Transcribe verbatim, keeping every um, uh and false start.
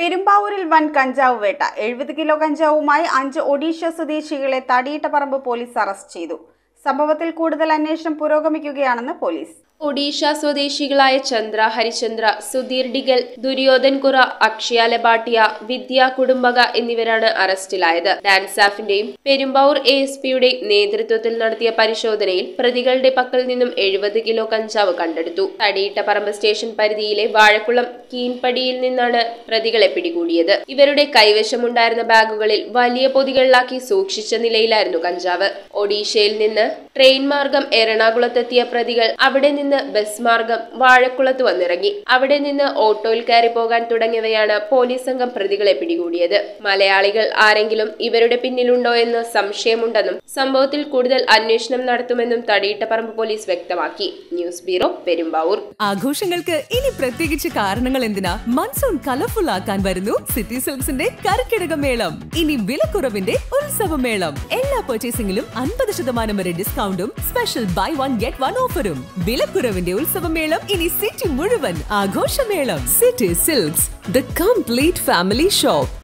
പെരുമ്പാവൂരിൽ വൻ കഞ്ചാവ് വേട്ട. എഴുപത് കിലോ കഞ്ചാവുമായി അഞ്ച് ഒഡീഷ സ്വദേശികളെ തടിയിട്ടപറമ്പ് പോലീസ് അറസ്റ്റ് ചെയ്തു. സംഭവത്തിൽ കൂടുതൽ അന്വേഷണം പുരോഗമിക്കുകയാണെന്ന് പോലീസ്. ഒഡീഷ സ്വദേശികളായ ചന്ദ്ര ഹരിചന്ദ്ര, സുധീർ ഡിഗൽ, ദുര്യോധൻ കുറ, അക്ഷയ ലബാട്ടിയ, വിദ്യ കുടുംബക എന്നിവരാണ് അറസ്റ്റിലായത്. ഡാൻസാഫിന്റെയും പെരുമ്പാവൂർ എ എസ് പിയുടെയും നേതൃത്വത്തിൽ നടത്തിയ പരിശോധനയിൽ പ്രതികളുടെ പക്കൽ നിന്നും എഴുപത് കിലോ കഞ്ചാവ് കണ്ടെടുത്തു. തടിയിട്ടപറമ്പ് സ്റ്റേഷൻ പരിധിയിലെ വാഴക്കുളം കീൻപടിയിൽ നിന്നാണ് പ്രതികളെ പിടികൂടിയത്. ഇവരുടെ കൈവശമുണ്ടായിരുന്ന ബാഗുകളിൽ വലിയ പൊതികളിലാക്കി സൂക്ഷിച്ച നിലയിലായിരുന്നു കഞ്ചാവ്. ഒഡീഷയിൽ നിന്ന് ട്രെയിൻ മാർഗം എറണാകുളത്തെത്തിയ പ്രതികൾ അവിടെ നിന്ന് ബസ് മാർഗം വാഴക്കുളത്ത് വന്നിറങ്ങി. അവിടെ നിന്ന് ഓട്ടോയിൽ കയറി പോകാൻ തുടങ്ങിയവയാണ് പോലീസ് സംഘം പ്രതികളെ പിടികൂടിയത്. മലയാളികൾ ആരെങ്കിലും ഇവരുടെ പിന്നിലുണ്ടോ എന്ന് സംശയമുണ്ടെന്നും സംഭവത്തിൽ കൂടുതൽ അന്വേഷണം നടത്തുമെന്നും തടിയിട്ടപറമ്പ് പോലീസ് വ്യക്തമാക്കി. News bureau, Perumbavoor. ആഘോഷങ്ങൾക്ക് ഇനി പ്രത്യേകിച്ച് കാരണങ്ങൾ എന്തിനാ? മൺസൂൺ കളർഫുൾ ആക്കാൻ വരുന്നു സിറ്റി സിൽക്സിന്റെ കർക്കിടക മേളം. ഇനി വിലക്കുറവിന്റെ ഉത്സവമേളം. എല്ലാ പർച്ചേസിംഗിലും അൻപത് ശതമാനം വരെ ഡിസ്കൗണ്ടും special buy one get one ഓഫറും. വിലക്കുറവിന്റെ ഉത്സവമേളം ഇനി സിറ്റി മുഴുവൻ ആഘോഷമേളം. City silks, the complete family shop.